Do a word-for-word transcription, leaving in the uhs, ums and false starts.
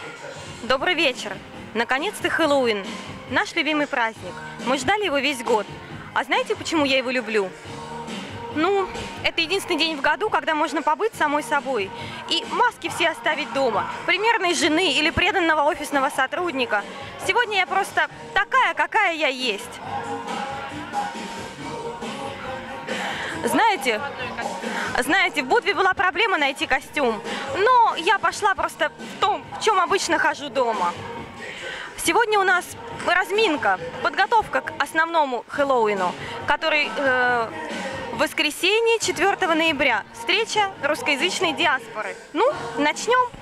Добрый вечер. Наконец-то Хэллоуин. Наш любимый праздник. Мы ждали его весь год. А знаете, почему я его люблю? Ну, это единственный день в году, когда можно побыть самой собой. И маски все оставить дома. Примерной жены или преданного офисного сотрудника. Сегодня я просто такая, какая я есть. Знаете, знаете, в Будве была проблема найти костюм. Но я пошла просто в том, в чем обычно хожу дома. Сегодня у нас разминка, подготовка к основному Хэллоуину, который э, в воскресенье четвёртого ноября. Встреча русскоязычной диаспоры. Ну, начнем.